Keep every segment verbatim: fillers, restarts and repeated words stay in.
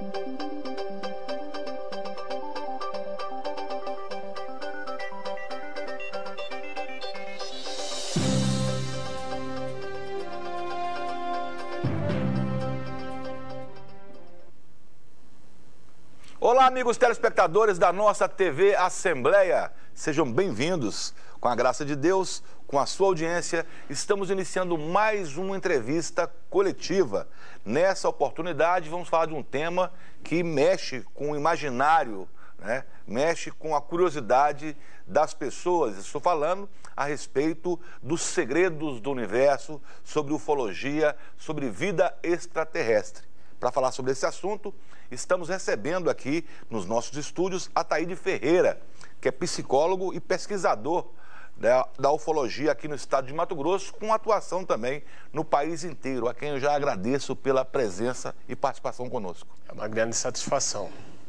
Olá, amigos telespectadores da nossa T V Assembleia. Sejam bem-vindos. Com a graça de Deus, com a sua audiência, estamos iniciando mais uma entrevista coletiva. Nessa oportunidade, vamos falar de um tema que mexe com o imaginário, né? Mexe com a curiosidade das pessoas. Estou falando a respeito dos segredos do universo, sobre ufologia, sobre vida extraterrestre. Para falar sobre esse assunto, estamos recebendo aqui nos nossos estúdios Ataíde Ferreira, que é psicólogo e pesquisador da, da ufologia aqui no estado de Mato Grosso, com atuação também no país inteiro, a quem eu já agradeço pela presença e participação conosco. É uma grande satisfação.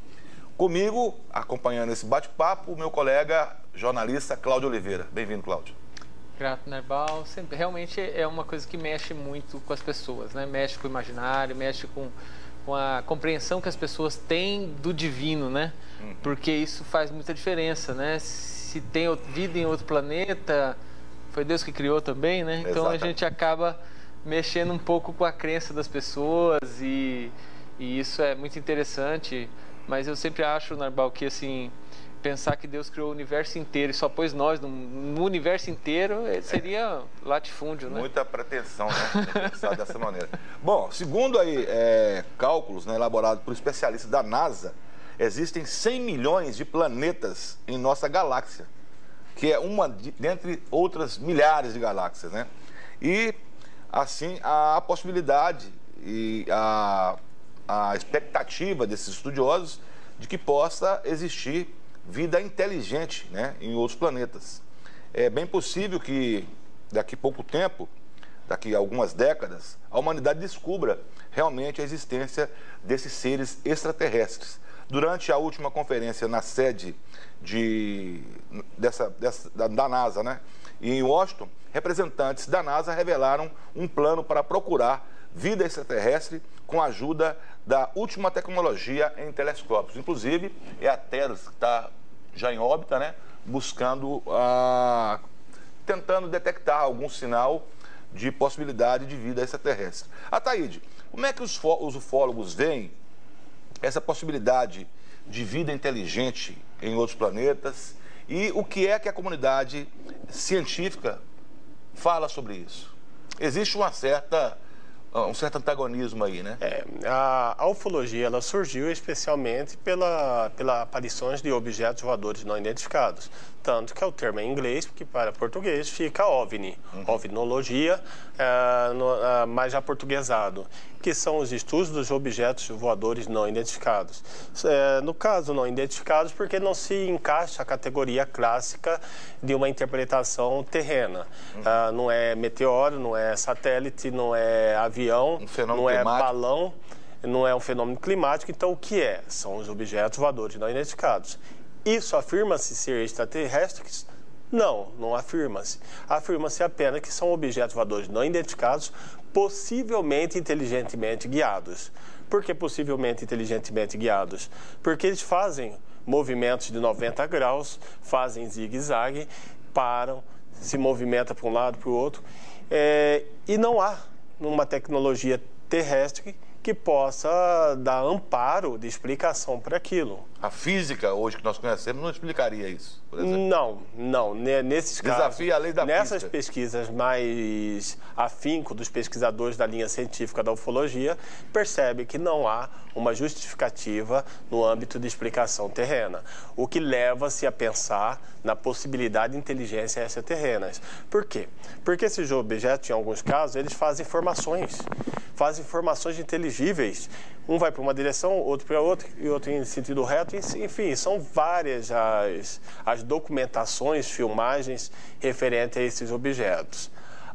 Comigo, acompanhando esse bate-papo, o meu colega jornalista Cláudio Oliveira. Bem-vindo, Cláudio. Grato, Nerbal. Sempre, realmente é uma coisa que mexe muito com as pessoas, né? Mexe com o imaginário, mexe com, com a compreensão que as pessoas têm do divino, né? Uhum. Porque isso faz muita diferença, né? Se tem vida em outro planeta, foi Deus que criou também, né? Então Exatamente. A gente acaba mexendo um pouco com a crença das pessoas e, e isso é muito interessante. Mas eu sempre acho, Nerbal, que assim... pensar que Deus criou o universo inteiro e só pôs nós no, no universo inteiro seria é. latifúndio, né? Muita pretensão, né? Pensar dessa maneira. Bom, segundo aí é, cálculos, né, elaborados por especialistas da NASA, existem cem milhões de planetas em nossa galáxia, que é uma de, dentre outras milhares de galáxias, né? E, assim, há a possibilidade e a, a expectativa desses estudiosos de que possa existir vida inteligente, né, em outros planetas. É bem possível que daqui a pouco tempo, daqui a algumas décadas, a humanidade descubra realmente a existência desses seres extraterrestres. Durante a última conferência na sede de, dessa, dessa, da, da NASA, né, em Washington, representantes da NASA revelaram um plano para procurar vida extraterrestre com a ajuda da última tecnologia em telescópios. Inclusive, é a Teros que está já em órbita, né? Buscando, ah, tentando detectar algum sinal de possibilidade de vida extraterrestre. Ataíde, como é que os, os ufólogos veem essa possibilidade de vida inteligente em outros planetas e o que é que a comunidade científica fala sobre isso? Existe uma certa... um certo antagonismo aí, né? É, a, a ufologia, ela surgiu especialmente pela, pela aparições de objetos voadores não identificados. Tanto que é o termo em inglês, porque para português fica OVNI, uhum. ovnologia, é, no, é, mais aportuguesado, que são os estudos dos objetos voadores não identificados. É, no caso, não identificados, porque não se encaixa a categoria clássica de uma interpretação terrena. Uhum. É, não é meteoro, não é satélite, não é avião, um não é climático. balão, não é um fenômeno climático. Então, o que é? São os objetos voadores não identificados. Isso afirma-se ser extraterrestres? Não, não afirma-se. Afirma-se apenas que são objetos voadores não identificados, possivelmente inteligentemente guiados. Por que possivelmente inteligentemente guiados? Porque eles fazem movimentos de noventa graus, fazem zigue-zague, param, se movimentam para um lado, para o outro, é, e não há uma tecnologia terrestre que possa dar amparo de explicação para aquilo. A física, hoje que nós conhecemos, não explicaria isso, por exemplo? Não, não. Nesses casos, desafia a lei da nessas física. Pesquisas mais afinco dos pesquisadores da linha científica da ufologia, percebe que não há uma justificativa no âmbito de explicação terrena, o que leva-se a pensar na possibilidade de inteligência extraterrenas. Por quê? Porque esses objetos, em alguns casos, eles fazem formações, fazem formações inteligíveis. Um vai para uma direção, outro para outra, e outro em sentido reto. Enfim, são várias as, as documentações, filmagens referentes a esses objetos.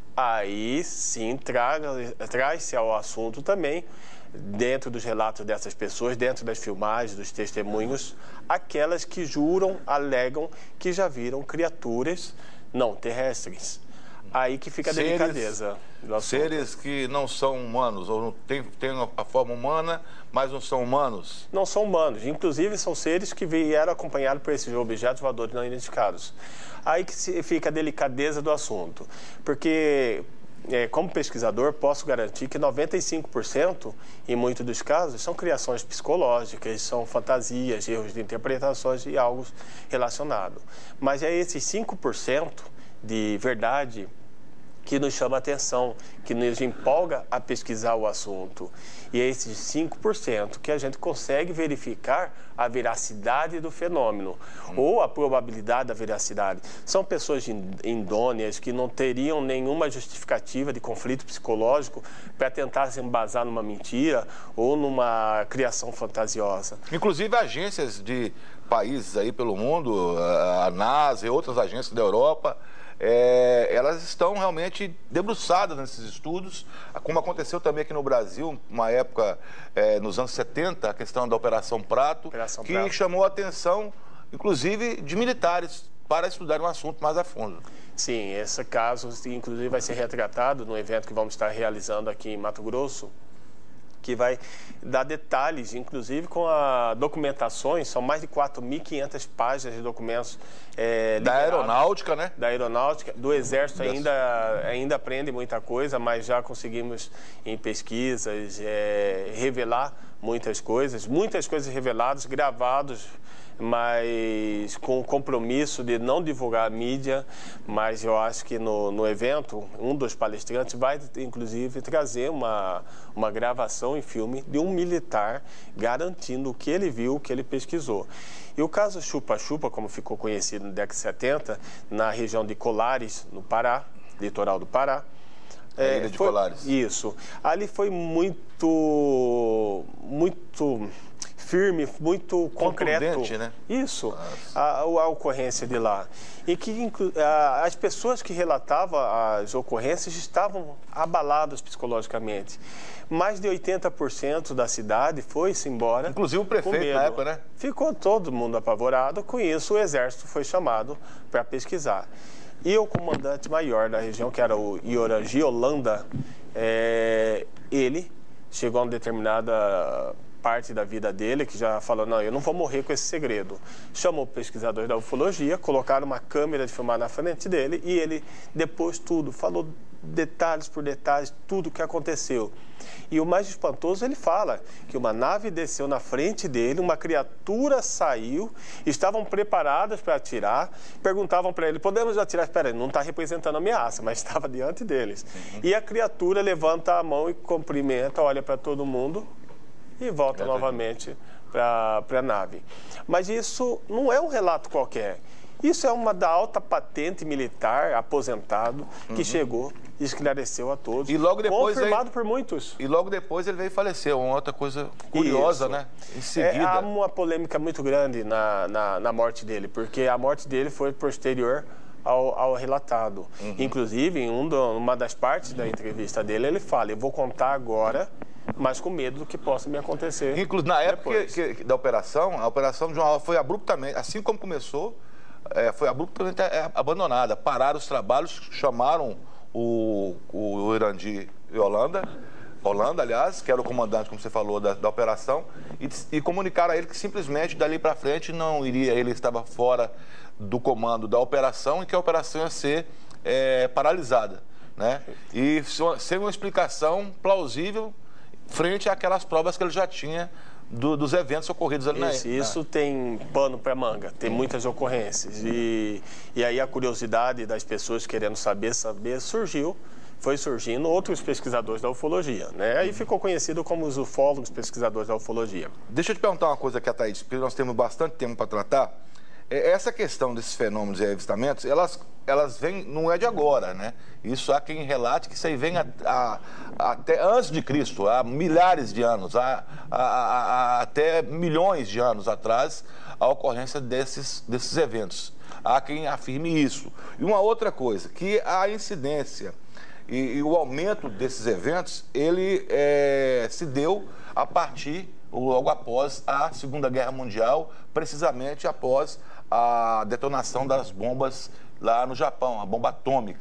Aí, sim, traz-se ao assunto também, dentro dos relatos dessas pessoas, dentro das filmagens, dos testemunhos, aquelas que juram, alegam que já viram criaturas não terrestres. Aí que fica a seres, delicadeza. Seres que não são humanos, ou não têm, têm a forma humana, mas não são humanos? Não são humanos. Inclusive, são seres que vieram acompanhados por esses objetos voadores não identificados. Aí que fica a delicadeza do assunto. Porque, é, como pesquisador, posso garantir que noventa e cinco por cento, em muitos dos casos, são criações psicológicas, são fantasias, erros de interpretações e algo relacionado. Mas é esses cinco por cento de verdade que nos chama a atenção, que nos empolga a pesquisar o assunto. E é esses cinco por cento que a gente consegue verificar a veracidade do fenômeno, hum. ou a probabilidade da veracidade. São pessoas indôneas que não teriam nenhuma justificativa de conflito psicológico para tentar se embasar numa mentira ou numa criação fantasiosa. Inclusive agências de países aí pelo mundo, a NASA e outras agências da Europa, É, elas estão realmente debruçadas nesses estudos, como aconteceu também aqui no Brasil, uma época, é, nos anos setenta, a questão da Operação Prato, Operação que Prato. chamou a atenção, inclusive, de militares, para estudar um assunto mais a fundo. Sim, esse caso, inclusive, vai ser retratado no evento que vamos estar realizando aqui em Mato Grosso, que vai dar detalhes, inclusive com a documentações, são mais de quatro mil e quinhentas páginas de documentos. É, da aeronáutica, né? Da aeronáutica, do Exército ainda, ainda aprende muita coisa, mas já conseguimos em pesquisas é, revelar muitas coisas, muitas coisas reveladas, gravados, mas com o compromisso de não divulgar a mídia, mas eu acho que no, no evento, um dos palestrantes vai, inclusive, trazer uma, uma gravação em filme de um militar garantindo o que ele viu, o que ele pesquisou. E o caso Chupa-Chupa, como ficou conhecido na década de setenta, na região de Colares, no Pará, litoral do Pará, É, Ilha de foi, Colares. Isso. Ali foi muito, muito firme, muito concreto. Né? Isso, a, a ocorrência de lá. E que a, as pessoas que relatavam as ocorrências estavam abaladas psicologicamente. Mais de oitenta por cento da cidade foi-se embora. Inclusive o prefeito na época, né? Ficou todo mundo apavorado. Com isso, o Exército foi chamado para pesquisar. E o comandante maior da região, que era o Iorangi Holanda, é, ele chegou a uma determinada parte da vida dele, que já falou, não, eu não vou morrer com esse segredo. Chamou o pesquisador da ufologia, colocaram uma câmera de filmar na frente dele e ele depois tudo, falou detalhes por detalhes, tudo o que aconteceu. E o mais espantoso, ele fala que uma nave desceu na frente dele, uma criatura saiu, estavam preparadas para atirar, perguntavam para ele, podemos atirar? Espera aí, não está representando ameaça, mas estava diante deles. Uhum. E a criatura levanta a mão e cumprimenta, olha para todo mundo e volta é novamente para a nave. Mas isso não é um relato qualquer. Isso é uma da alta patente militar, aposentado, que uhum. chegou e esclareceu a todos. E logo depois confirmado aí, por muitos. E logo depois ele veio falecer, uma outra coisa curiosa, Isso. né? Em seguida. É, há uma polêmica muito grande na, na, na morte dele, porque a morte dele foi posterior ao, ao relatado. Uhum. Inclusive, em um do, uma das partes da entrevista dele, ele fala, eu vou contar agora, mas com medo do que possa me acontecer. Inclusive, na época que, que, da operação, a operação de João foi abruptamente, assim como começou, é, foi abruptamente abandonada. Pararam os trabalhos, chamaram o, o Iorangi Holanda, Holanda, aliás, que era o comandante, como você falou, da, da operação, e, e comunicaram a ele que simplesmente dali para frente não iria, ele estava fora do comando da operação e que a operação ia ser é, paralisada, né? E sem uma explicação plausível frente àquelas provas que ele já tinha do, dos eventos ocorridos ali isso, na Isso tem pano para manga, tem muitas ocorrências. E, e aí a curiosidade das pessoas querendo saber, saber, surgiu, foi surgindo outros pesquisadores da ufologia, né? Aí ficou conhecido como os ufólogos pesquisadores da ufologia. Deixa eu te perguntar uma coisa aqui, Thaís, porque nós temos bastante tempo para tratar. Essa questão desses fenômenos e avistamentos, elas, elas vêm, não é de agora, né? Isso há quem relate que isso aí vem a, a, a, até antes de Cristo, há milhares de anos, há, há, há, até milhões de anos atrás, a ocorrência desses, desses eventos. Há quem afirme isso. E uma outra coisa, que a incidência e, e o aumento desses eventos, ele é, se deu a partir, logo após a Segunda Guerra Mundial, precisamente após a detonação das bombas lá no Japão, a bomba atômica.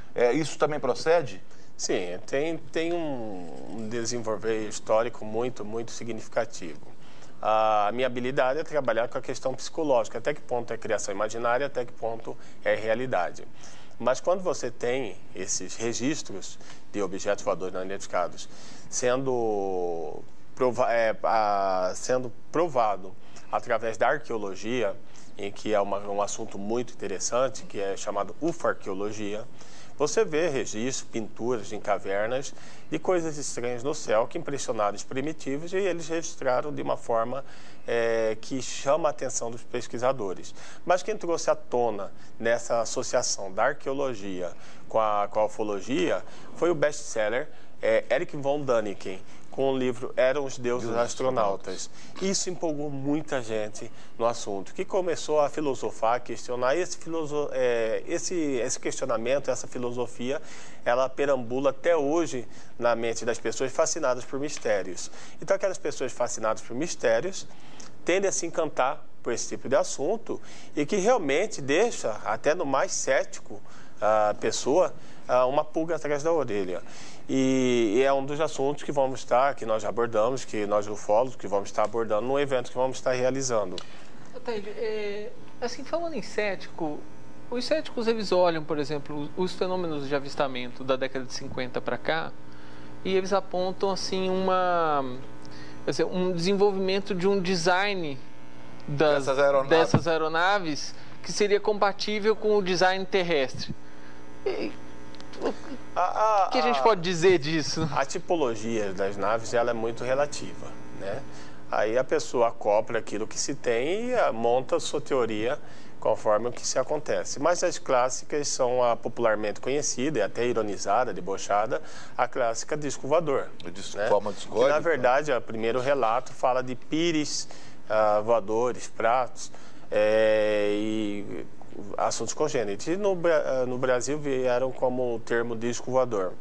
É, isso também procede? Sim, tem, tem um, um desenvolver histórico muito, muito significativo. A minha habilidade é trabalhar com a questão psicológica, até que ponto é criação imaginária, até que ponto é realidade. Mas quando você tem esses registros de objetos voadores não identificados sendo, prova é, a, sendo provado através da arqueologia, em que é uma, um assunto muito interessante, que é chamado ufarqueologia, você vê registros, pinturas em cavernas de coisas estranhas no céu que impressionaram os primitivos e eles registraram de uma forma é, que chama a atenção dos pesquisadores. Mas quem trouxe à tona nessa associação da arqueologia com a, com a ufologia foi o best-seller é, Erich von Däniken, com o livro Eram os Deuses Astronautas. Isso empolgou muita gente no assunto, que começou a filosofar, a questionar. Esse, filoso, é, esse, esse questionamento, essa filosofia, ela perambula até hoje na mente das pessoas fascinadas por mistérios. Então, aquelas pessoas fascinadas por mistérios tendem a se encantar por esse tipo de assunto e que realmente deixa, até no mais cético, a pessoa, uma pulga atrás da orelha. E, e é um dos assuntos que vamos estar, que nós abordamos, que nós ufólogos, que vamos estar abordando no evento que vamos estar realizando. É, assim, falando em cético, os céticos eles olham, por exemplo, os fenômenos de avistamento da década de cinquenta para cá e eles apontam assim uma, assim, um desenvolvimento de um design das, dessas, aeronaves. dessas aeronaves que seria compatível com o design terrestre. E, o a, a, que a gente pode dizer disso? A tipologia das naves ela é muito relativa, né? Aí a pessoa acopla aquilo que se tem e monta a sua teoria conforme o que se acontece. Mas as clássicas são a popularmente conhecida e até ironizada, debochada, a clássica disco voador. De né? forma discórdia. Que, na verdade, o primeiro relato fala de pires uh, voadores, pratos é, e assuntos congênitos. E no, no Brasil vieram como o termo disco voador.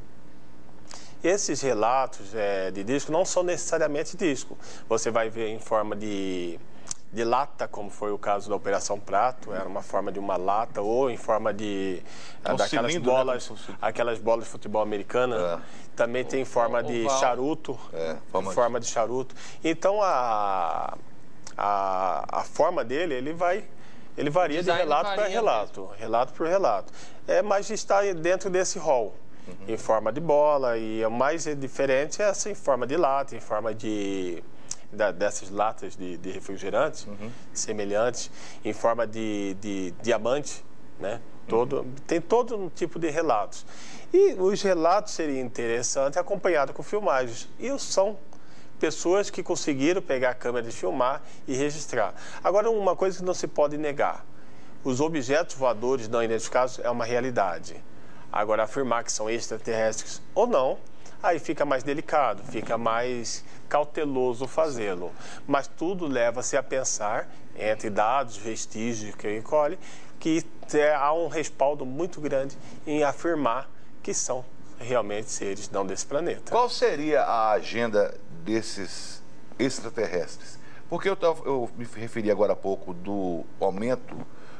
Esses relatos é, de disco não são necessariamente disco. Você vai ver em forma de, de lata, como foi o caso da Operação Prato, era uma forma de uma lata, ou em forma de um daquelas cilindro, bolas, né? aquelas bolas de futebol americana. É. Também tem em forma de Oval. charuto, é, forma, em forma de charuto. Então a, a, a forma dele, ele vai Ele varia de relato para relato, mesmo. relato por relato. É, mas está dentro desse rol, uhum. em forma de bola, e o mais diferente é essa em forma de lata, em forma de, da, dessas latas de, de refrigerantes, uhum. semelhantes, em forma de, de diamante, né? Todo, uhum. Tem todo um tipo de relatos. E os relatos seriam interessantes acompanhados com filmagens. E são pessoas que conseguiram pegar a câmera e filmar e registrar. Agora, uma coisa que não se pode negar, os objetos voadores não identificados é uma realidade. Agora, afirmar que são extraterrestres ou não, aí fica mais delicado, fica mais cauteloso fazê-lo. Mas tudo leva-se a pensar, entre dados, vestígios que recolhe, que há um respaldo muito grande em afirmar que são realmente seres não desse planeta. Qual seria a agenda desses extraterrestres? Porque eu, tava, eu me referi agora há pouco do aumento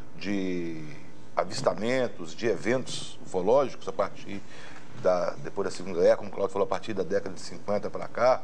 de avistamentos, de eventos ufológicos a partir da, depois da Segunda Guerra, como o Cláudio falou, a partir da década de cinquenta para cá.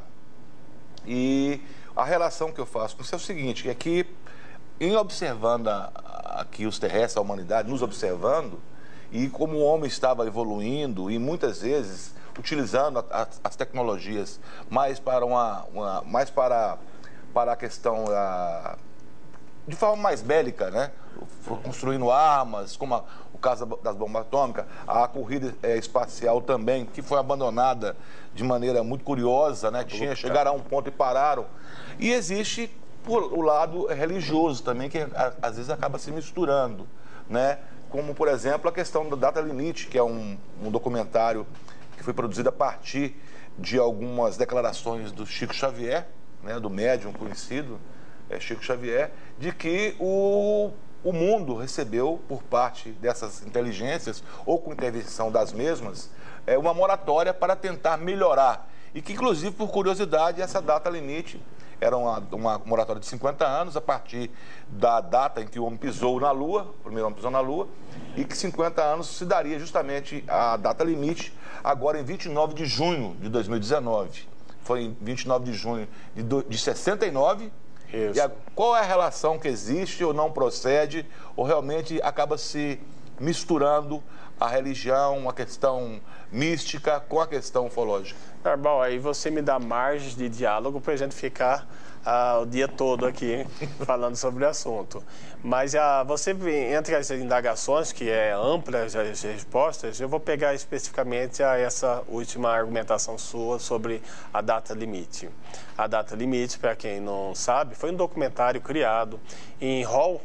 E a relação que eu faço com isso é o seguinte, é que em observando a, aqui os terrestres, a humanidade, nos observando, e como o homem estava evoluindo e muitas vezes utilizando a, a, as tecnologias mais para uma, uma mais para, para a questão a, de forma mais bélica, né? Construindo armas, como a, o caso das bombas atômicas, a corrida é, espacial também, que foi abandonada de maneira muito curiosa, né? Tinha, chegaram a um ponto e pararam. E existe o lado religioso também, que às vezes acaba se misturando, né? Como, por exemplo, a questão do Data Limite, que é um, um documentário que foi produzido a partir de algumas declarações do Chico Xavier, né, do médium conhecido, é, Chico Xavier, de que o, o mundo recebeu, por parte dessas inteligências, ou com intervenção das mesmas, é, uma moratória para tentar melhorar. E que, inclusive, por curiosidade, essa data limite era uma, uma moratória de cinquenta anos, a partir da data em que o homem pisou na Lua, o primeiro homem pisou na Lua, e que cinquenta anos se daria justamente a data limite, agora em vinte e nove de junho de dois mil e dezenove. Foi em vinte e nove de junho de, do, de sessenta e nove. Isso. E a, qual é a relação que existe ou não procede, ou realmente acaba se misturando a religião, a questão mística com a questão ufológica? Bom, aí você me dá margens de diálogo para a gente ficar ah, o dia todo aqui falando sobre o assunto. Mas ah, você, entre as indagações, que é amplas as respostas, eu vou pegar especificamente a essa última argumentação sua sobre a data limite. A data limite, para quem não sabe, foi um documentário criado em rol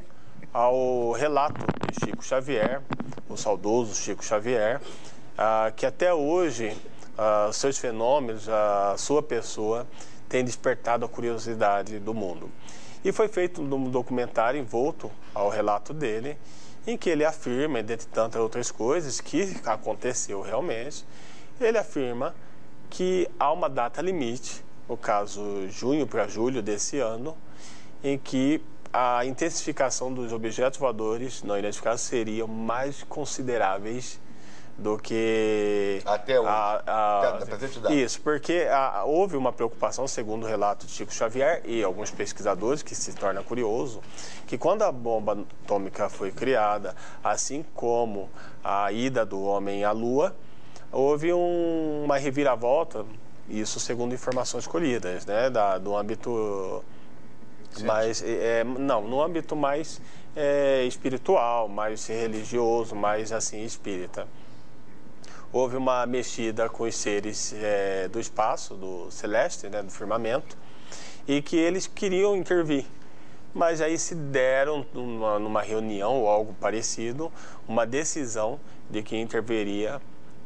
ao relato de Chico Xavier, o saudoso Chico Xavier, ah, que até hoje os seus fenômenos, a sua pessoa, tem despertado a curiosidade do mundo. E foi feito um documentário envolto ao relato dele, em que ele afirma, dentre tantas outras coisas, que aconteceu realmente, ele afirma que há uma data limite, no caso junho para julho desse ano, em que a intensificação dos objetos voadores não identificados seriam mais consideráveis do que até o a, a, até a presente data. Isso, porque a, houve uma preocupação, segundo o relato de Chico Xavier e alguns pesquisadores, que se torna curioso, que quando a bomba atômica foi criada, assim como a ida do homem à Lua, houve um, uma reviravolta, isso segundo informações colhidas, né, da, do âmbito mais, é, não, no âmbito mais é, espiritual, mais religioso, mais assim espírita. Houve uma mexida com os seres é, do espaço, do celeste, né, do firmamento, e que eles queriam intervir. Mas aí se deram, numa, numa reunião ou algo parecido, uma decisão de que interviria,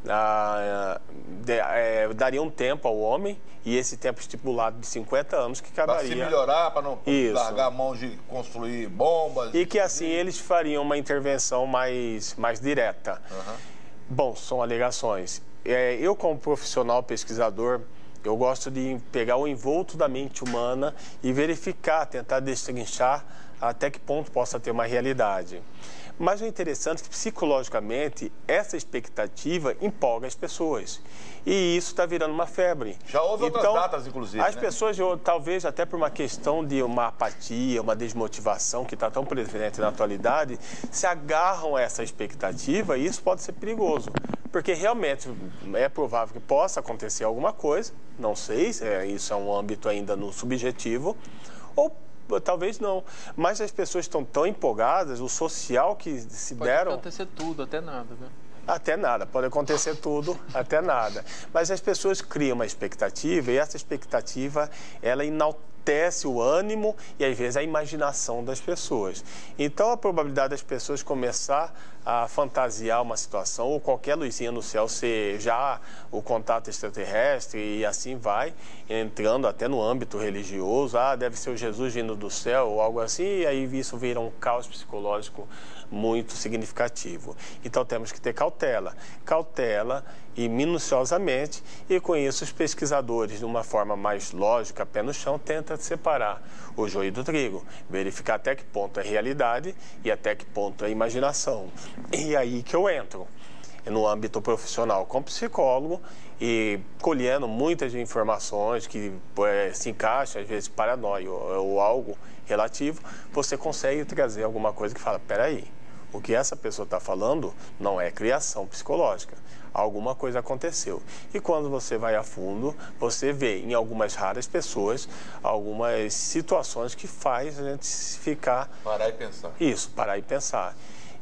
a, de, é, daria um tempo ao homem, e esse tempo estipulado de cinquenta anos que acabaria... Para se melhorar, para não Isso. largar a mão de construir bombas... E que assim eles fariam uma intervenção mais, mais direta. Uhum. Bom, são alegações. É, eu, como profissional pesquisador, eu gosto de pegar o envolto da mente humana e verificar, tentar destrinchar até que ponto possa ter uma realidade. Mas o interessante é que, psicologicamente, essa expectativa empolga as pessoas. E isso está virando uma febre. Já houve então, outras datas, inclusive, As né? pessoas, talvez até por uma questão de uma apatia, uma desmotivação que está tão presente na atualidade, se agarram a essa expectativa e isso pode ser perigoso. Porque realmente é provável que possa acontecer alguma coisa, não sei, é, isso é um âmbito ainda no subjetivo, ou talvez não, mas as pessoas estão tão empolgadas, o social que se Pode deram... Pode acontecer tudo, até nada, né? Até nada, pode acontecer tudo, até nada. Mas as pessoas criam uma expectativa e essa expectativa, ela enaltece o ânimo e às vezes a imaginação das pessoas. Então a probabilidade das pessoas começar a fantasiar uma situação ou qualquer luzinha no céu ser já o contato extraterrestre e assim vai, entrando até no âmbito religioso, ah, deve ser o Jesus vindo do céu ou algo assim, e aí isso vira um caos psicológico muito significativo. Então temos que ter cautela, cautela e minuciosamente, e com isso os pesquisadores, de uma forma mais lógica, pé no chão, tentam separar o joio do trigo, verificar até que ponto é realidade e até que ponto é imaginação. E aí que eu entro no âmbito profissional como psicólogo e colhendo muitas informações que é, se encaixam, às vezes paranoia ou, ou algo relativo, você consegue trazer alguma coisa que fala, peraí, o que essa pessoa está falando não é criação psicológica, alguma coisa aconteceu. E quando você vai a fundo, você vê em algumas raras pessoas, algumas situações que faz a gente ficar... Parar e pensar. Isso, parar e pensar.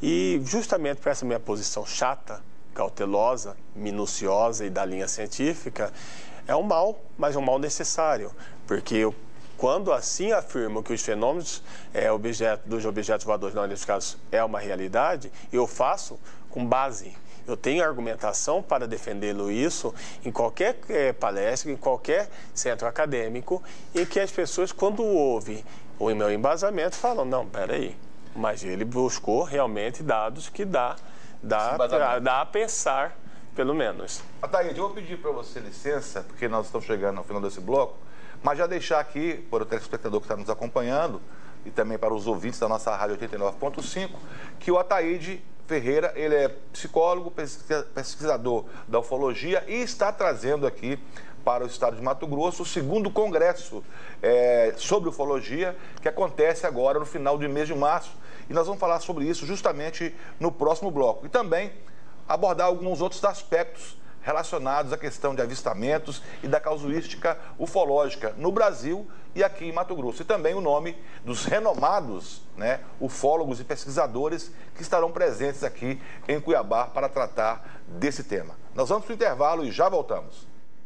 E justamente por essa minha posição chata, cautelosa, minuciosa e da linha científica, é um mal, mas é um mal necessário, porque eu, quando assim afirmo que os fenômenos é, objeto, dos objetos voadores não identificados é uma realidade, eu faço com base. Eu tenho argumentação para defendê-lo isso em qualquer é, palestra, em qualquer centro acadêmico, em que as pessoas, quando ouvem o meu embasamento, falam, não, peraí, mas ele buscou realmente dados que dá, dá, pra, dá a pensar, pelo menos. Ataíde, eu vou pedir para você licença, porque nós estamos chegando ao final desse bloco, Mas já deixar aqui, para o telespectador que está nos acompanhando, e também para os ouvintes da nossa rádio oitenta e nove ponto cinco, que o Ataíde Ferreira, ele é psicólogo, pesquisador da ufologia e está trazendo aqui para o estado de Mato Grosso o segundo congresso é, sobre ufologia, que acontece agora no final do mês de março. E nós vamos falar sobre isso justamente no próximo bloco. E também abordar alguns outros aspectos relacionados à questão de avistamentos e da casuística ufológica no Brasil e aqui em Mato Grosso. E também o nome dos renomados, né, ufólogos e pesquisadores que estarão presentes aqui em Cuiabá para tratar desse tema. Nós vamos para o intervalo e já voltamos.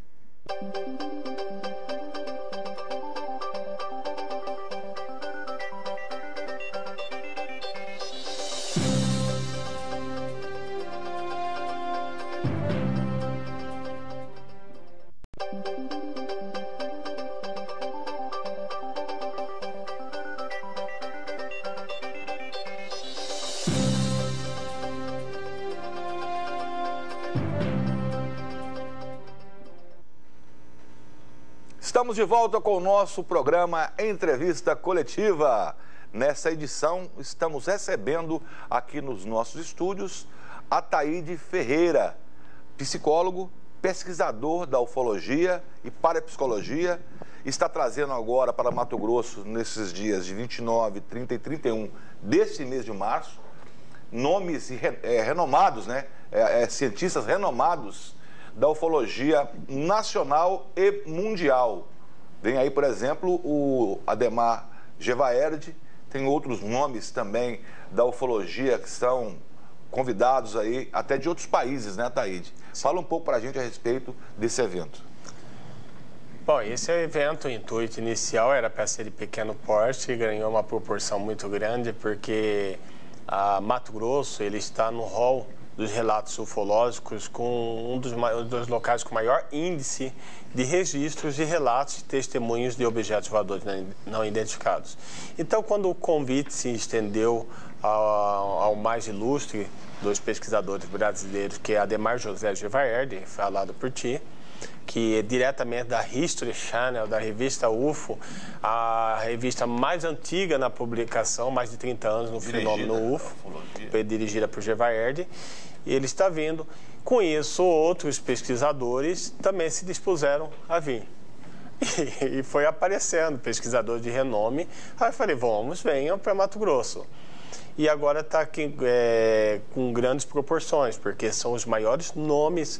Estamos de volta com o nosso programa Entrevista Coletiva. Nessa edição, estamos recebendo aqui nos nossos estúdios Ataíde Ferreira, psicólogo, pesquisador da ufologia e parapsicologia. Está trazendo agora para Mato Grosso, nesses dias de vinte e nove, trinta e trinta e um deste mês de março, nomes é, renomados, né? É, é, cientistas renomados da ufologia nacional e mundial. Vem aí, por exemplo, o Ademar Gevaerd, tem outros nomes também da ufologia que são convidados aí, até de outros países, né, Ataíde? Fala um pouco para a gente a respeito desse evento. Bom, esse evento, o intuito inicial era para ser de pequeno porte e ganhou uma proporção muito grande porque a Mato Grosso ele está no hall dos relatos ufológicos com um dos, um dos locais com maior índice de registros de relatos e testemunhos de objetos voadores não identificados. Então, quando o convite se estendeu ao, ao mais ilustre dos pesquisadores brasileiros, que é Ademar José Gevaerd, falado por ti, que é diretamente da History Channel, da revista U F O, a revista mais antiga na publicação, mais de trinta anos no dirigida, fenômeno U F O, foi dirigida por Gevaerd, e ele está vindo. Com isso, outros pesquisadores também se dispuseram a vir. E, e foi aparecendo pesquisadores de renome. Aí eu falei, vamos, venham para Mato Grosso. E agora está aqui é, com grandes proporções, porque são os maiores nomes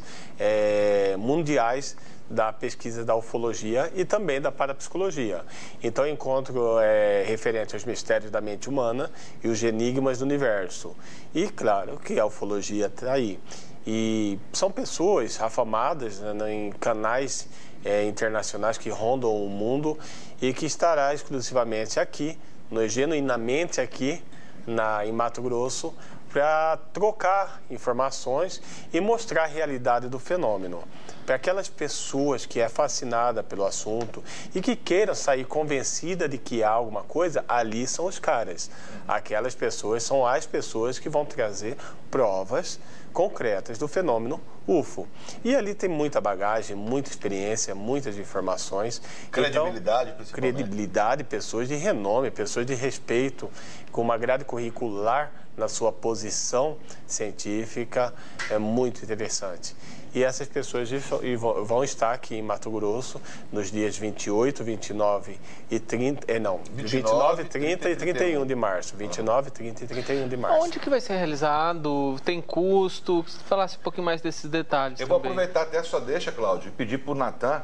é, mundiais da pesquisa da ufologia e também da parapsicologia. Então, encontro é, referente aos mistérios da mente humana e os enigmas do universo. E, claro, que a ufologia está aí. E são pessoas afamadas, né, em canais é, internacionais que rondam o mundo e que estará exclusivamente aqui, no, genuinamente aqui, Na, em Mato Grosso, para trocar informações e mostrar a realidade do fenômeno. Para aquelas pessoas que é fascinada pelo assunto e que queiram sair convencida de que há alguma coisa, ali são os caras. Aquelas pessoas são as pessoas que vão trazer provas concretas do fenômeno U F O. E ali tem muita bagagem, muita experiência, muitas informações. Credibilidade, então, principalmente. Credibilidade, pessoas de renome, pessoas de respeito, com uma grade curricular na sua posição científica, é muito interessante. E essas pessoas vão estar aqui em Mato Grosso nos dias vinte e oito, vinte e nove e trinta, é, não, vinte e nove, trinta e trinta e um de março. vinte e nove, trinta e trinta e um de março. Onde que vai ser realizado? Tem custo? Se falasse um pouquinho mais desses detalhes. Eu também. vou aproveitar até a sua deixa, Cláudio, e pedir para o Natan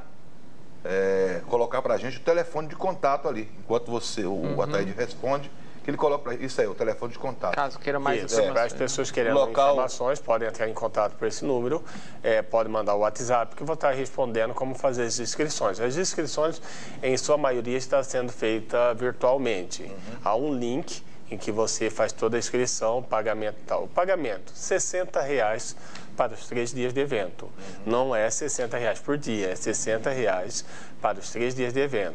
é, colocar para a gente o telefone de contato ali, enquanto você, o, uhum. o Ataíde responde. Que ele coloca para isso aí, o telefone de contato. Caso queira mais isso, informações. Para as pessoas querendo local... informações, podem entrar em contato por esse número, é, podem mandar o WhatsApp, que eu vou estar respondendo como fazer as inscrições. As inscrições, em sua maioria, está sendo feita virtualmente. Uhum. Há um link em que você faz toda a inscrição, pagamento tal. O pagamento, sessenta reais para os três dias de evento. Uhum. Não é sessenta reais por dia, é sessenta reais para os três dias de evento.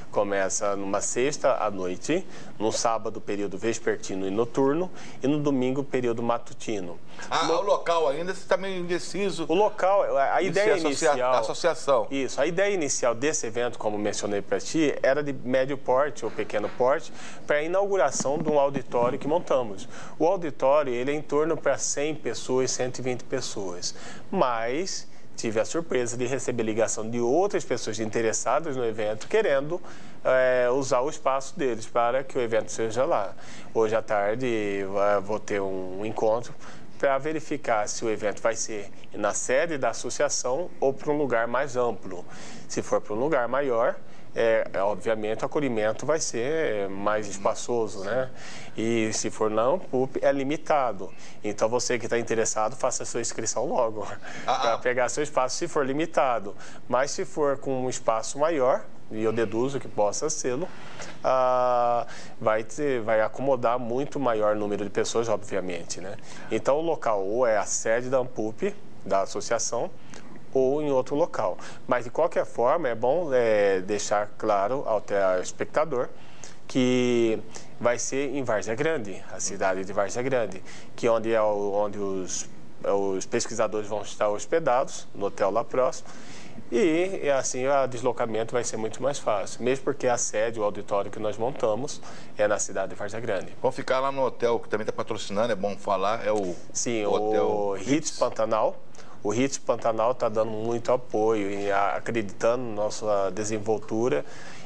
Começa numa sexta à noite, no sábado, período vespertino e noturno, e no domingo, período matutino. Ah, no... o local ainda está meio indeciso. O local, a ideia associa... inicial... associação. Isso, a ideia inicial desse evento, como mencionei para ti, era de médio porte ou pequeno porte, para a inauguração de um auditório que montamos. O auditório, ele é em torno para cem pessoas, cento e vinte pessoas, mas... tive a surpresa de receber ligação de outras pessoas interessadas no evento, querendo é, usar o espaço deles para que o evento seja lá. Hoje à tarde vou ter um encontro para verificar se o evento vai ser na sede da associação ou para um lugar mais amplo. Se for para um lugar maior, É, obviamente o acolhimento vai ser mais espaçoso, né? E se for não, o P U P é limitado. Então você que está interessado, faça a sua inscrição logo, ah, para pegar seu espaço se for limitado. Mas se for com um espaço maior, e eu deduzo que possa sê-lo, ah, vai, ter, vai acomodar muito maior número de pessoas, obviamente, né? Então o local ou é a sede da ANPUP, da associação, ou em outro local. Mas, de qualquer forma, é bom é, deixar claro ao telespectador que vai ser em Várzea Grande, a cidade de Várzea Grande, que é onde, é o, onde os, os pesquisadores vão estar hospedados, no hotel lá próximo, e assim o deslocamento vai ser muito mais fácil, mesmo porque a sede, o auditório que nós montamos é na cidade de Várzea Grande. Vão ficar lá no hotel que também está patrocinando, é bom falar, é o Sim, o hotel o Ritz Pantanal. O Ritz Pantanal está dando muito apoio e acreditando na nossa desenvoltura,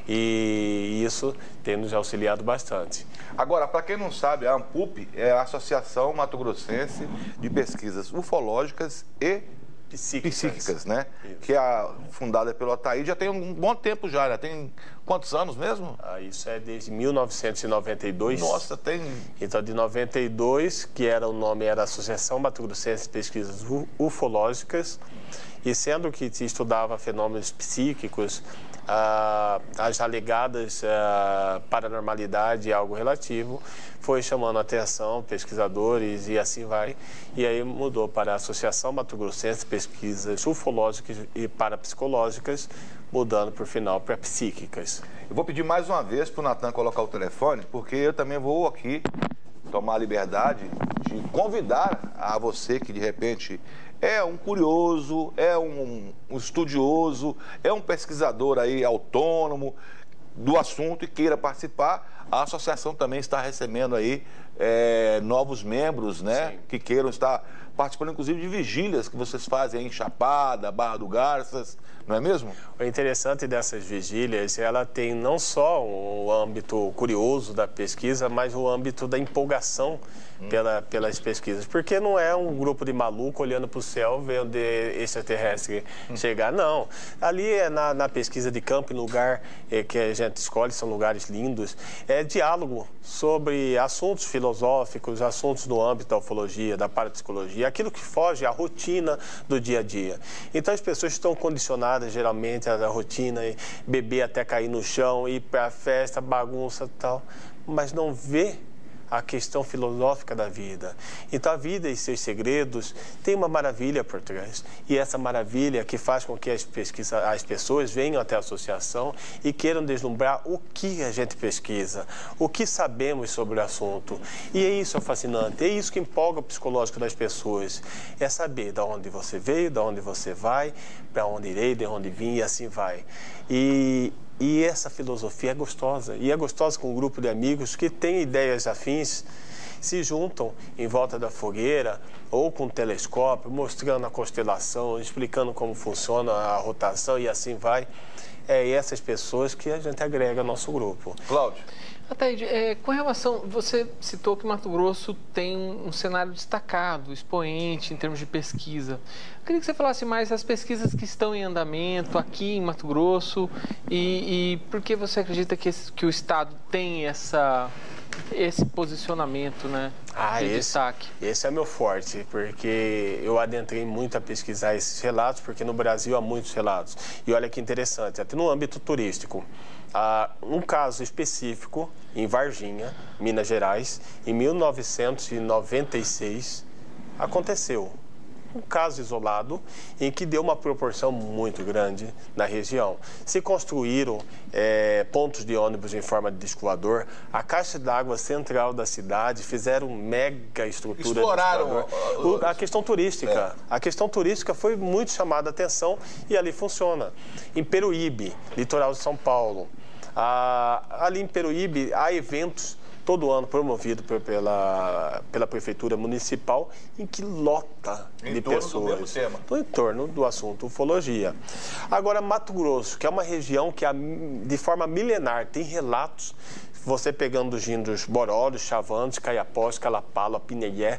e isso tem nos auxiliado bastante. Agora, para quem não sabe, a ANPUP é a Associação Mato Grossense de Pesquisas Ufológicas e Psíquicas, Psíquicas né? Isso. Que é fundada pelo Ataíde, já tem um bom tempo já, né? Tem quantos anos mesmo? Ah, isso é desde mil novecentos e noventa e dois. Nossa, tem... Então, de noventa e dois, que era o nome era Associação Mato Grossense de Pesquisas Ufológicas, e sendo que se estudava fenômenos psíquicos, ah, as alegadas ah, paranormalidade e algo relativo, foi chamando a atenção pesquisadores e assim vai, e aí mudou para a Associação Mato Grossense de Pesquisas Ufológicas e Parapsicológicas, mudando por final para psíquicas. Eu vou pedir mais uma vez para o Natan colocar o telefone, porque eu também vou aqui tomar a liberdade de convidar a você que de repente é um curioso, é um, um estudioso, é um pesquisador aí autônomo do assunto e queira participar. A associação também está recebendo aí é, novos membros, né? Sim. Que queiram estar participando, inclusive, de vigílias que vocês fazem aí em Chapada, Barra do Garças, não é mesmo? O interessante dessas vigílias, ela tem não só o âmbito curioso da pesquisa, mas o âmbito da empolgação hum. pela, pelas pesquisas. Porque não é um grupo de maluco olhando para o céu, vendo extraterrestre hum. chegar, não. Ali é na, na pesquisa de campo, em lugar é, que a gente escolhe, são lugares lindos, é diálogo sobre assuntos filosóficos, assuntos do âmbito da ufologia, da parapsicologia, aquilo que foge à rotina do dia a dia. Então as pessoas estão condicionadas geralmente à rotina, beber até cair no chão, ir para a festa, bagunça e tal, mas não vê a questão filosófica da vida. Então a vida e seus segredos tem uma maravilha por trás. E essa maravilha que faz com que as, pesquisa, as pessoas venham até a associação e queiram deslumbrar o que a gente pesquisa, o que sabemos sobre o assunto. E é isso é fascinante, é isso que empolga o psicológico das pessoas. É saber de onde você veio, de onde você vai, para onde irei, de onde vim e assim vai. E E essa filosofia é gostosa, e é gostosa com um grupo de amigos que têm ideias afins, se juntam em volta da fogueira ou com um telescópio, mostrando a constelação, explicando como funciona a rotação e assim vai. É essas pessoas que a gente agrega ao nosso grupo. Cláudio. Ataíde, é, com relação, você citou que Mato Grosso tem um cenário destacado, expoente em termos de pesquisa. Eu queria que você falasse mais das pesquisas que estão em andamento aqui em Mato Grosso e, e por que você acredita que, esse, que o Estado tem essa, esse posicionamento, né, ah, de esse, destaque? Esse é meu forte, porque eu adentrei muito a pesquisar esses relatos, porque no Brasil há muitos relatos. E olha que interessante, até no âmbito turístico. Ah, um caso específico em Varginha, Minas Gerais, em mil novecentos e noventa e seis, aconteceu. um caso isolado em que deu uma proporção muito grande na região. Se construíram é, pontos de ônibus em forma de disco voador, a caixa d'água central da cidade, fizeram mega estrutura. Exploraram o, a questão turística. É. A questão turística foi muito chamada a atenção e ali funciona. Em Peruíbe, litoral de São Paulo, a, ali em Peruíbe há eventos todo ano promovido pela, pela Prefeitura Municipal, em que lota em de pessoas. Do mesmo tema. Em torno do assunto ufologia. Agora, Mato Grosso, que é uma região que, de forma milenar, tem relatos, você pegando os índios Borólio, Chavantes, Caiapós, Calapalo, Apineyé,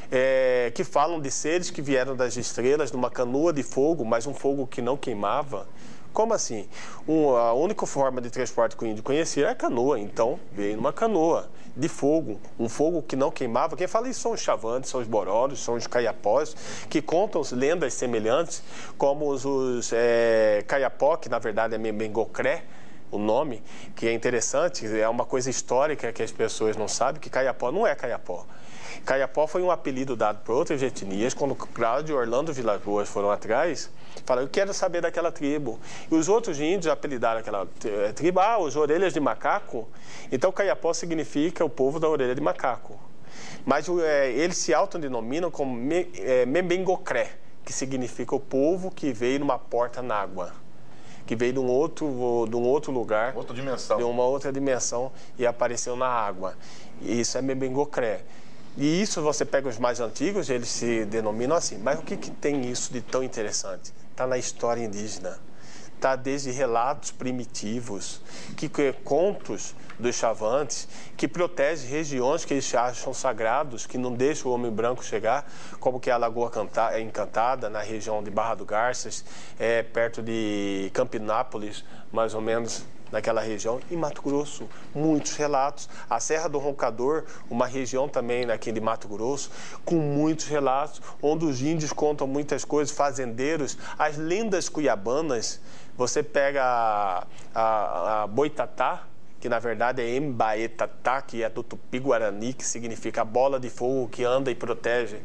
é, que falam de seres que vieram das estrelas numa canoa de fogo, mas um fogo que não queimava. Como assim? Um, a única forma de transporte que o índio conhecia era a canoa, então veio numa canoa de fogo, um fogo que não queimava. Quem fala isso são os Chavantes, são os Borólios, são os Caiapós, que contam lendas semelhantes, como os, os é, Caiapó, que na verdade é Membengocré, o nome, que é interessante, é uma coisa histórica que as pessoas não sabem, que Caiapó não é Caiapó. Caiapó foi um apelido dado por outras etnias, quando Cláudio e Orlando Vilas-Boas foram atrás, falaram, eu quero saber daquela tribo. E os outros índios apelidaram aquela tribo, ah, os orelhas de macaco. Então, Caiapó significa o povo da orelha de macaco. Mas é, eles se autodenominam como me, é, Membengocré, que significa o povo que veio numa porta na água, que veio de um outro, de um outro lugar, outra dimensão. de uma outra dimensão e apareceu na água. E isso é Membengocré. E isso você pega os mais antigos, eles se denominam assim. Mas o que, que tem isso de tão interessante? Está na história indígena. Está desde relatos primitivos, que, que contos dos Chavantes, que protegem regiões que eles acham sagrados, que não deixam o homem branco chegar, como que é a Lagoa Canta, Encantada, na região de Barra do Garças, é, perto de Campinápolis, mais ou menos, naquela região. Em Mato Grosso, muitos relatos. A Serra do Roncador, uma região também aqui de Mato Grosso, com muitos relatos, onde os índios contam muitas coisas, fazendeiros, as lendas cuiabanas. Você pega a, a, a Boitatá, que na verdade é Embaetatá, que é do Tupi-Guarani, que significa a bola de fogo que anda e protege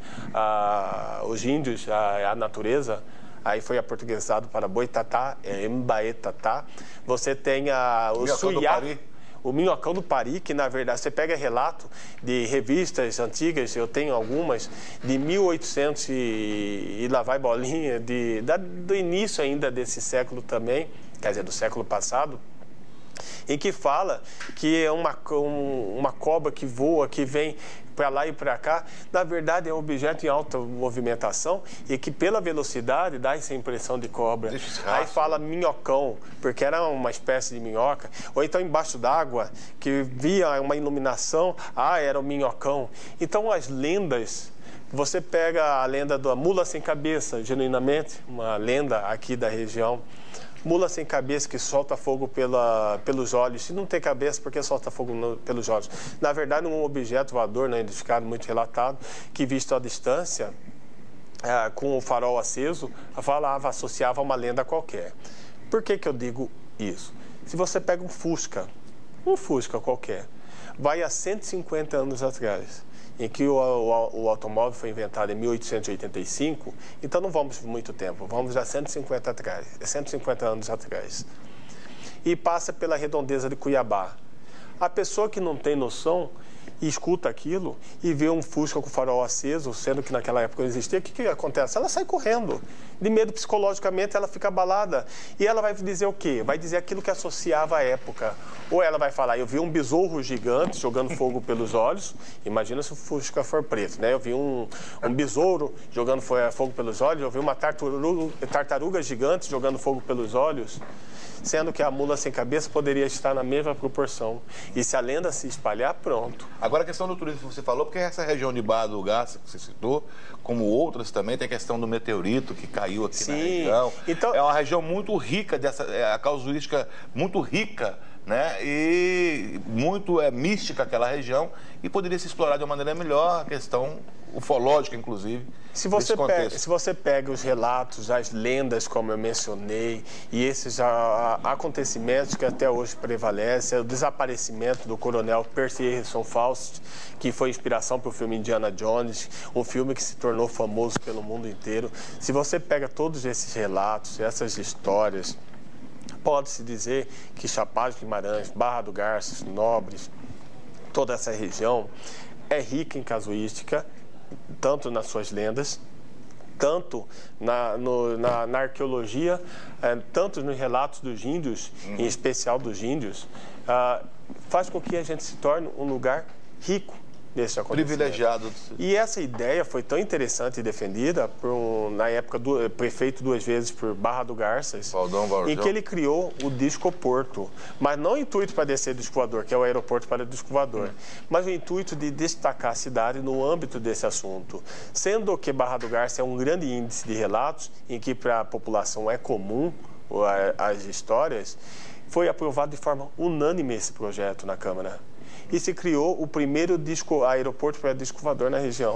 a, os índios, a, a natureza. Aí foi aportuguesado para Boitatá, é Embaetatá. Você tem a, o Suiá, o Minhocão do Pari, que na verdade você pega relato de revistas antigas, eu tenho algumas, de mil e oitocentos e, e lá vai bolinha, de, da, do início ainda desse século também, quer dizer, do século passado, em que fala que é uma, um, uma cobra que voa, que vem para lá e para cá, na verdade é um objeto em alta movimentação e que pela velocidade dá essa impressão de cobra. Aí fala minhocão, porque era uma espécie de minhoca, ou então embaixo d'água, que via uma iluminação, ah, era o minhocão. Então as lendas, você pega a lenda da mula sem cabeça, genuinamente, uma lenda aqui da região, mula sem cabeça que solta fogo pela, pelos olhos. Se não tem cabeça, por que solta fogo no, pelos olhos? Na verdade, um objeto voador, não identificado, muito relatado, que visto à distância, é, com o farol aceso, falava, associava a uma lenda qualquer. Por que que eu digo isso? Se você pega um Fusca, um Fusca qualquer, vai há cento e cinquenta anos atrás, em que o, o, o automóvel foi inventado em mil oitocentos e oitenta e cinco, então não vamos muito tempo, vamos a cento e cinquenta, atrás, cento e cinquenta anos atrás. E passa pela redondeza de Cuiabá. A pessoa que não tem noção e escuta aquilo e vê um Fusca com farol aceso, sendo que naquela época não existia, o que, que acontece? Ela sai correndo. De medo, psicologicamente, ela fica abalada. E ela vai dizer o quê? Vai dizer aquilo que associava à época. Ou ela vai falar, eu vi um besouro gigante jogando fogo pelos olhos. Imagina se o Fusca for preto, né? Eu vi um, um besouro jogando fogo pelos olhos. Eu vi uma tartaruga, tartaruga gigante jogando fogo pelos olhos. Sendo que a mula sem cabeça poderia estar na mesma proporção. E se a lenda se espalhar, pronto. Agora a questão do turismo que você falou, porque essa região de Barra do Garças que você citou, como outras também, tem a questão do meteorito que caiu aqui Sim. na região. Então, é uma região muito rica, dessa, é a casuística muito rica né? E muito é mística aquela região e poderia se explorar de uma maneira melhor a questão ufológica, inclusive. Se você, pega, se você pega os relatos, as lendas, como eu mencionei, e esses a, a, acontecimentos que até hoje prevalecem, o desaparecimento do coronel Percy Harrison Faust, que foi inspiração para o filme Indiana Jones, um filme que se tornou famoso pelo mundo inteiro. Se você pega todos esses relatos, essas histórias, pode-se dizer que Chapada de Guimarães, Barra do Garças, Nobres, toda essa região é rica em casuística, tanto nas suas lendas, tanto na, no, na, na arqueologia, eh, tanto nos relatos dos índios, uhum. em especial dos índios, ah, faz com que a gente se torne um lugar rico nesse acontecimento. Privilegiado. E essa ideia foi tão interessante e defendida por um, na época do prefeito duas vezes por Barra do Garças, em que ele criou o disco porto, mas não o intuito para descer do disco voador, que é o aeroporto para o disco voador, hum. mas o intuito de destacar a cidade no âmbito desse assunto, sendo que Barra do Garças é um grande índice de relatos em que para a população é comum as histórias. Foi aprovado de forma unânime esse projeto na Câmara. E se criou o primeiro disco, aeroporto para disco voador na região.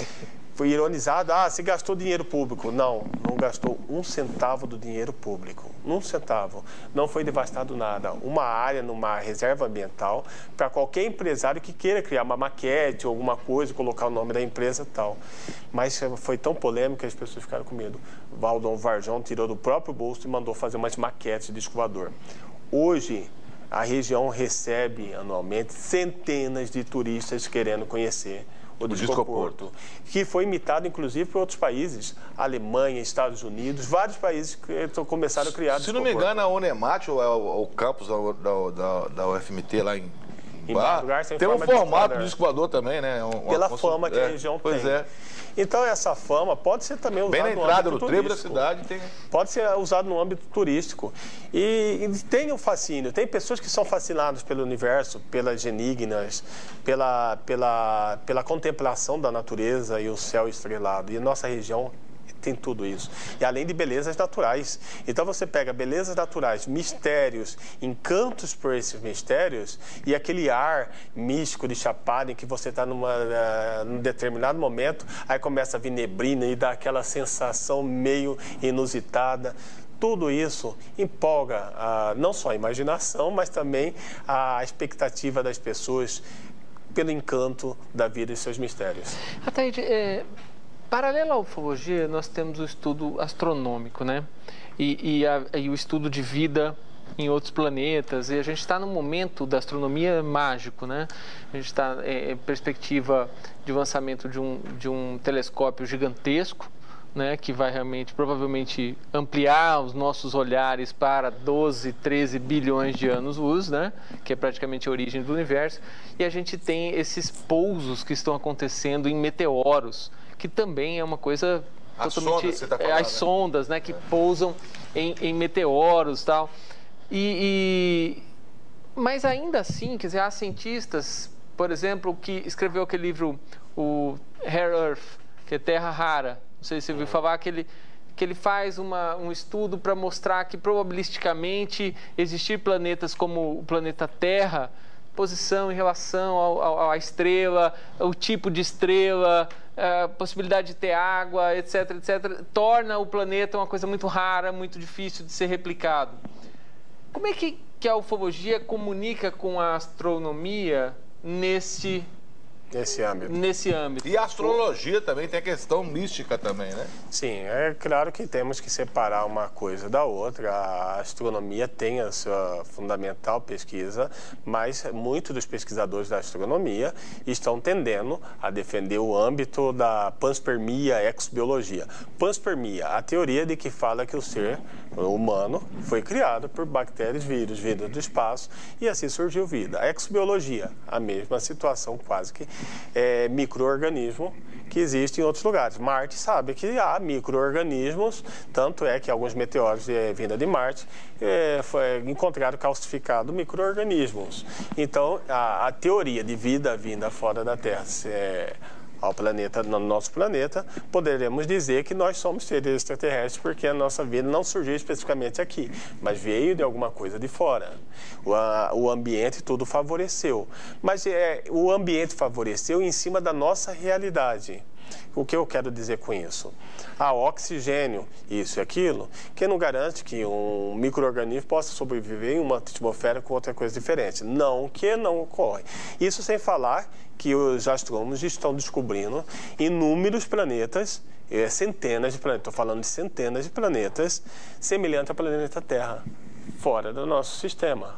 Foi ironizado, ah, se gastou dinheiro público. Não, não gastou um centavo do dinheiro público. Um centavo. Não foi devastado nada. Uma área numa reserva ambiental para qualquer empresário que queira criar uma maquete ou alguma coisa, colocar o nome da empresa e tal. Mas foi tão polêmico que as pessoas ficaram com medo. Valdom Varjão tirou do próprio bolso e mandou fazer umas maquetes de disco voador. Hoje, a região recebe anualmente centenas de turistas querendo conhecer o, o Disco Porto, que foi imitado inclusive por outros países, Alemanha, Estados Unidos, vários países que começaram a criar. Se não me engano, a Unemat, ou é o, o campus da, da, da U F M T lá em, em Barra do Garças, tem um formato de disco voador também, né? Um, Pela uma, fama que é, a região pois tem. É. Então, essa fama pode ser também usada bem na no entrada âmbito do trevo da turístico. cidade. Tem... Pode ser usado no âmbito turístico. E, e tem um fascínio. Tem pessoas que são fascinadas pelo universo, pelas enigmas, pela, pela, pela contemplação da natureza e o céu estrelado. E a nossa região tem tudo isso. E além de belezas naturais. Então você pega belezas naturais, mistérios, encantos por esses mistérios e aquele ar místico de Chapada em que você está numa uh, num determinado momento, aí começa a vir neblina e dá aquela sensação meio inusitada. Tudo isso empolga uh, não só a imaginação, mas também a expectativa das pessoas pelo encanto da vida e seus mistérios. Ataíde, é... paralelo à ufologia, nós temos o estudo astronômico, né? E, e, a, e o estudo de vida em outros planetas. E a gente está num momento da astronomia mágico, né? A gente está em perspectiva de lançamento de um, de um telescópio gigantesco, né? Que vai realmente, provavelmente, ampliar os nossos olhares para doze, treze bilhões de anos-luz, né? Que é praticamente a origem do universo. E a gente tem esses pousos que estão acontecendo em meteoros, que também é uma coisa as totalmente... Sondas, você tá falando, as né? sondas, né, que pousam em, em meteoros e tal. E, mas ainda assim, quer dizer, há cientistas, por exemplo, que escreveu aquele livro, o Rare Earth, que é Terra Rara. Não sei se você ouviu falar, que ele, que ele faz uma, um estudo para mostrar que probabilisticamente existir planetas como o planeta Terra, posição em relação ao, ao, à estrela, o tipo de estrela, a possibilidade de ter água, etc, etc, torna o planeta uma coisa muito rara, muito difícil de ser replicado. Como é que, que a ufologia comunica com a astronomia nesse, nesse âmbito? Nesse âmbito. E a astrologia também tem a questão mística também, né? Sim, é claro que temos que separar uma coisa da outra. A astronomia tem a sua fundamental pesquisa, mas muitos dos pesquisadores da astronomia estão tendendo a defender o âmbito da panspermia exobiologia. Panspermia, a teoria de que fala que o ser humano foi criado por bactérias, vírus, vida do espaço, e assim surgiu vida. A exobiologia, a mesma situação quase que é, micro-organismo que existe em outros lugares. Marte sabe que há micro-organismos, tanto é que alguns meteoros de vinda de Marte é, foi encontrado calcificado micro-organismos. Então, a, a teoria de vida vinda fora da Terra é, ao planeta, no nosso planeta, poderemos dizer que nós somos seres extraterrestres, porque a nossa vida não surgiu especificamente aqui, mas veio de alguma coisa de fora. O, a, o ambiente tudo favoreceu. Mas é, o ambiente favoreceu em cima da nossa realidade. O que eu quero dizer com isso? Há oxigênio, isso e aquilo, que não garante que um micro-organismo possa sobreviver em uma atmosfera com outra coisa diferente. Não, que não ocorre. Isso sem falar que os astrônomos estão descobrindo inúmeros planetas, centenas de planetas, estou falando de centenas de planetas, semelhantes ao planeta Terra, fora do nosso sistema.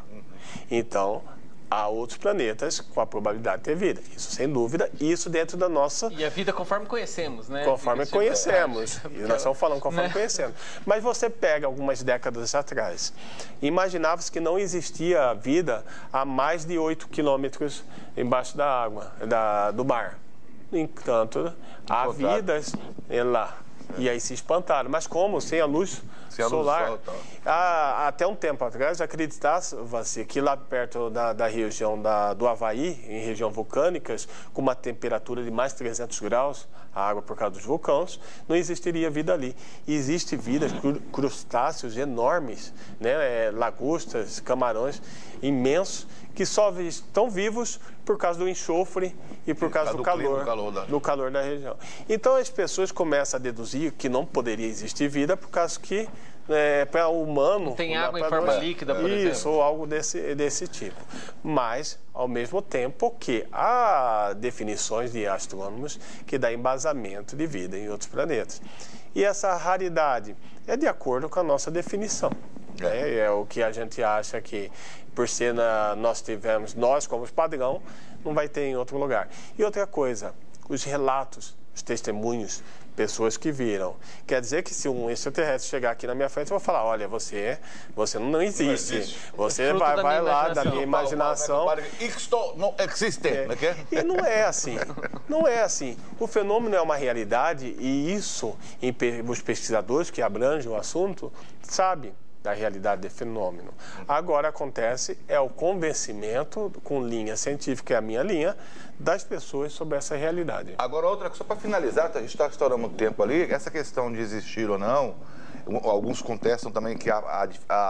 Então, há outros planetas com a probabilidade de ter vida. Isso, sem dúvida, isso dentro da nossa... E a vida conforme conhecemos, né? Conforme conhecemos. E nós estamos falando conforme né? conhecemos. Mas você pega algumas décadas atrás, imaginava-se que não existia vida a mais de oito quilômetros embaixo da água, da, do mar. Entanto, há vidas lá. E aí se espantaram. Mas como? Sem a luz Sem solar? A luz do sol, tá. Há, até um tempo atrás, acreditava-se que lá perto da, da região da, do Havaí, em região vulcânicas, com uma temperatura de mais de trezentos graus, a água por causa dos vulcões, não existiria vida ali. E existe vida, crustáceos enormes, né? É, lagostas, camarões imensos, que só estão vivos por causa do enxofre e por causa do, do calor, clima, calor da... do calor da região. Então as pessoas começam a deduzir que não poderia existir vida por causa que é, para o humano... Não tem água em forma líquida, por exemplo. Isso, ou algo desse, desse tipo. Mas, ao mesmo tempo que há definições de astrônomos que dá embasamento de vida em outros planetas. E essa raridade é de acordo com a nossa definição. É, é o que a gente acha que, por ser na, nós tivemos, nós como padrão, não vai ter em outro lugar. E outra coisa, os relatos, os testemunhos, pessoas que viram. Quer dizer que se um extraterrestre chegar aqui na minha frente, eu vou falar, olha, você, você não existe. Não existe. Você é vai, vai lá da minha imaginação. Isto não existe. É. E não é assim. Não é assim. O fenômeno é uma realidade e isso, em, os pesquisadores que abrangem o assunto, sabem da realidade do fenômeno. Agora acontece é o convencimento com linha científica, é a minha linha, das pessoas sobre essa realidade. Agora outra, só para finalizar, a gente está estourando muito tempo ali, essa questão de existir ou não, alguns contestam também que a, a,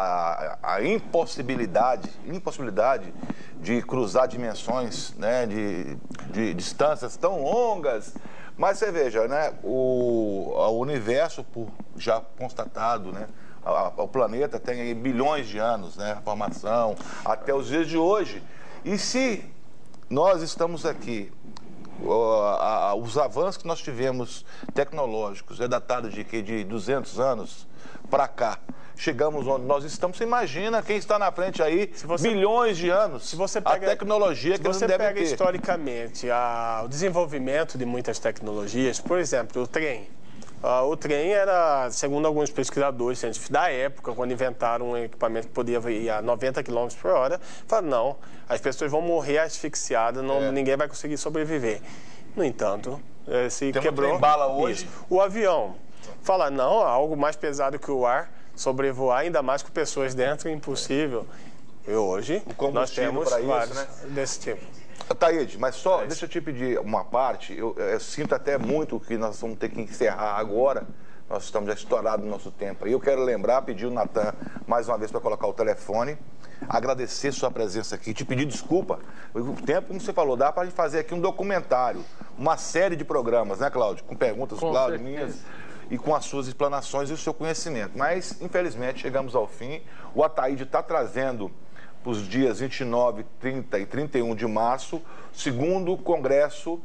a, a impossibilidade, impossibilidade de cruzar dimensões, né, de, de distâncias tão longas. Mas você veja, né, o, o universo, por já constatado, né, o planeta tem aí bilhões de anos, né, a formação, até os dias de hoje. E se nós estamos aqui, os avanços que nós tivemos tecnológicos, é datado de, de duzentos anos para cá, chegamos onde nós estamos, você imagina quem está na frente aí, você, bilhões de anos, se você pega, a tecnologia que você não deve pega ter. Historicamente a, o desenvolvimento de muitas tecnologias, por exemplo, o trem. Uh, o trem era, segundo alguns pesquisadores científicos da época, quando inventaram um equipamento que podia ir a noventa quilômetros por hora, falaram, não, as pessoas vão morrer asfixiadas, não, é. ninguém vai conseguir sobreviver. No entanto, se Tem quebrou... Tem bala hoje? Isso. O avião, fala, não, algo mais pesado que o ar, sobrevoar, ainda mais com pessoas dentro, é impossível. E hoje, nós temos pra vários isso, né? desse tipo. Taíde, mas só, é deixa eu te pedir uma parte, eu, eu sinto até muito que nós vamos ter que encerrar agora, nós estamos já estourados no nosso tempo. E eu quero lembrar, pedir o Natan mais uma vez para colocar o telefone, agradecer sua presença aqui, te pedir desculpa. O tempo, como você falou, dá para a gente fazer aqui um documentário, uma série de programas, né, Cláudio? Com perguntas, com Cláudio, certeza. minhas, e com as suas explanações e o seu conhecimento. Mas, infelizmente, chegamos ao fim. O Ataíde está trazendo para os dias vinte e nove, trinta e trinta e um de março, segundo Congresso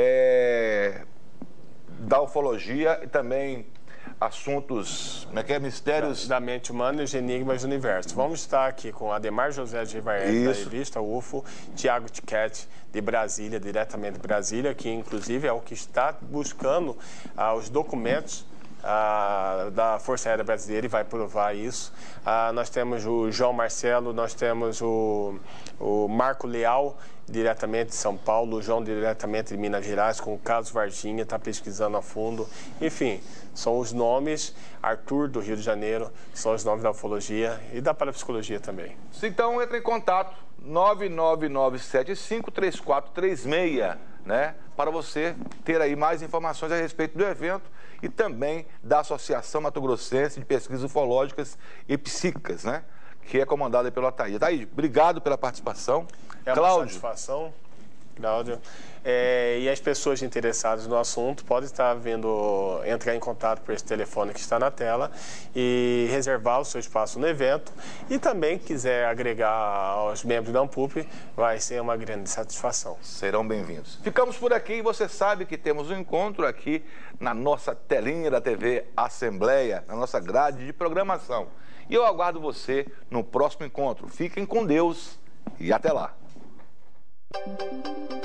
é, da Ufologia e também assuntos, como é que é, mistérios... Da, da mente humana e os enigmas do universo. Vamos estar aqui com Ademar José de Givaert, da revista U F O, Tiago Tiquete, de Brasília, diretamente de Brasília, que inclusive é o que está buscando ah, os documentos Ah, da Força Aérea Brasileira e vai provar isso. Ah, nós temos o João Marcelo, nós temos o, o Marco Leal, diretamente de São Paulo, o João diretamente de Minas Gerais, com o Carlos Varginha, está pesquisando a fundo. Enfim, são os nomes, Arthur do Rio de Janeiro, são os nomes da ufologia e da parapsicologia também. Então, entre em contato nove nove nove sete cinco três quatro três seis, né? Para você ter aí mais informações a respeito do evento e também da Associação Mato Grossense de Pesquisas Ufológicas e Psíquicas, né? Que é comandada pelo Ataíde. Ataíde, obrigado pela participação. É uma Cláudio. satisfação, Cláudio. É, e as pessoas interessadas no assunto podem estar vendo, entrar em contato por esse telefone que está na tela e reservar o seu espaço no evento. E também quiser agregar aos membros da Ampup, vai ser uma grande satisfação. Serão bem-vindos. Ficamos por aqui e você sabe que temos um encontro aqui na nossa telinha da T V Assembleia, na nossa grade de programação. E eu aguardo você no próximo encontro. Fiquem com Deus e até lá.